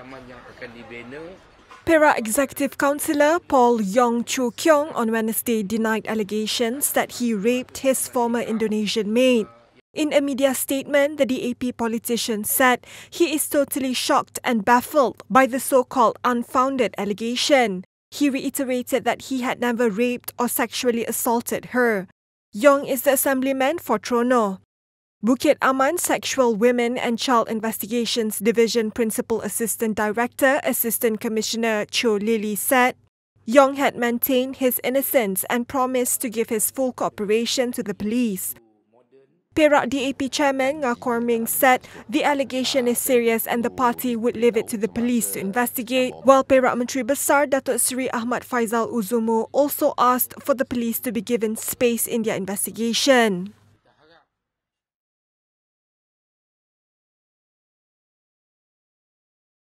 kediaman yang akan dibina. Perak Executive Councillor Paul Yong on Wednesday denied allegations that he raped his former Indonesian maid. In a media statement, the DAP politician said he is totally shocked and baffled by the so-called unfounded allegation. He reiterated that he had never raped or sexually assaulted her. Yong is the assemblyman for Tronoh. Bukit Aman Sexual Women and Child Investigations Division Principal Assistant Director Assistant Commissioner Cho Lily said Yong had maintained his innocence and promised to give his full cooperation to the police. Perak DAP Chairman Ngakor Ming said the allegation is serious and the party would leave it to the police to investigate, while Perak Menteri Besar Datuk Seri Ahmad Faizal Uzumu also asked for the police to be given space in their investigation.